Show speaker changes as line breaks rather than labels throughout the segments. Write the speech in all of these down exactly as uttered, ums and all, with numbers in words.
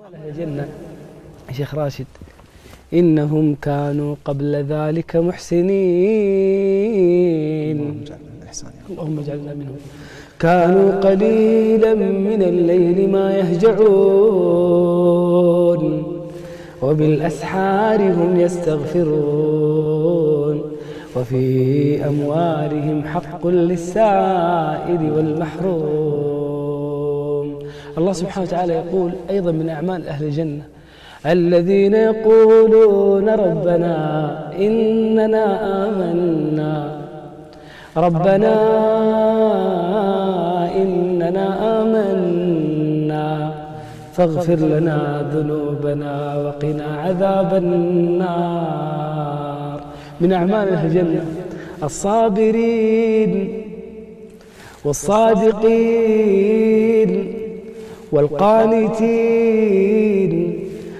الجنة شيخ راشد إنهم كانوا قبل ذلك محسنين اللهم اجعلنا منهم كانوا قليلا من الليل ما يهجعون وبالأسحار هم يستغفرون وفي أموالهم حق للسائل والمحروم. الله سبحانه وتعالى يقول أيضا من أعمال أهل الجنة الذين يقولون ربنا إننا آمنا ربنا إننا آمنا فاغفر لنا ذنوبنا وقنا عذاب النار. من أعمال أهل الجنة الصابرين والصادقين والقانتين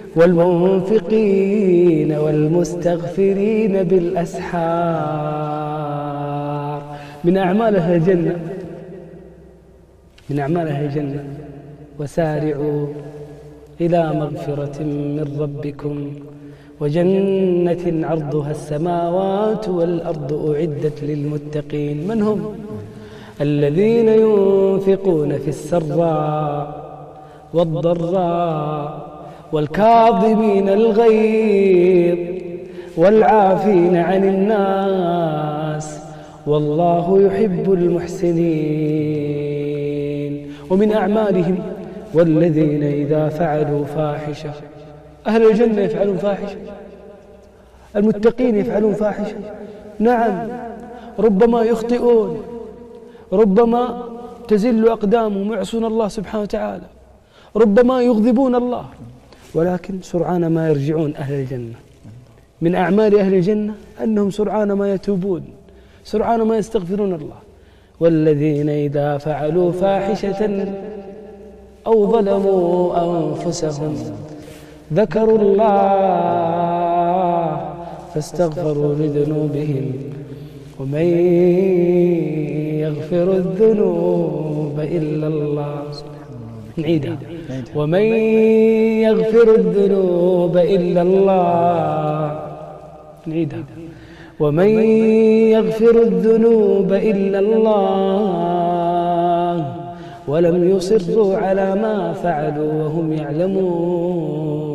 والمنفقين والمستغفرين بالأسحار. من أعمال أهل الجنة من أعمال أهل الجنة وسارعوا إلى مغفرة من ربكم وجنة عرضها السماوات والأرض أعدت للمتقين. من هم؟ الذين ينفقون في السراء والضراء والكاظمين الغيظ والعافين عن الناس والله يحب المحسنين. ومن أعمالهم والذين إذا فعلوا فاحشة أهل الجنة يفعلون فاحشة المتقين يفعلون فاحشة نعم ربما يخطئون ربما تزل أقدامهم يعصون الله سبحانه وتعالى ربما يغضبون الله ولكن سرعان ما يرجعون أهل الجنة. من أعمال أهل الجنة أنهم سرعان ما يتوبون سرعان ما يستغفرون الله. والذين إذا فعلوا فاحشة أو ظلموا أنفسهم ذكروا الله فاستغفروا لذنوبهم ومن يغفر الذنوب إلا الله نعيدها ومن يغفر الذنوب إلا الله نعيدها ومن يغفر الذنوب إلا الله ولم يصروا على ما فعلوا وهم يعلمون.